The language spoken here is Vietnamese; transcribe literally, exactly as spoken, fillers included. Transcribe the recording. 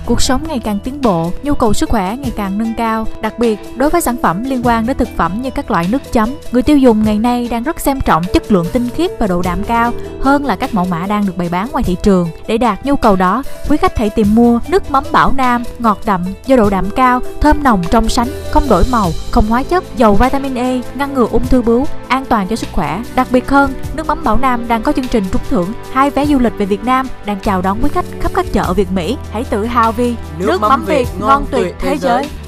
cuộc sống ngày càng tiến bộ, nhu cầu sức khỏe ngày càng nâng cao. Đặc biệt, đối với sản phẩm liên quan đến thực phẩm như các loại nước chấm, người tiêu dùng ngày nay đang rất xem trọng chất lượng tinh khiết và độ đạm cao hơn là các mẫu mã đang được bày bán ngoài thị trường. Để đạt nhu cầu đó, quý khách hãy tìm mua nước mắm Bảo Nam, ngọt đậm, do độ đạm cao, thơm nồng trong sánh, không đổi màu, không hóa chất, giàu vitamin E, ngăn ngừa ung thư bướu, an toàn cho sức khỏe. Đặc biệt hơn, nước mắm Bảo Nam đang có chương trình trúng thưởng hai vé du lịch về Việt Nam, đang chào đón quý khách khắp các chợ Việt Mỹ. Hãy tự hào vì nước, nước mắm Việt ngon tuyệt thế giới.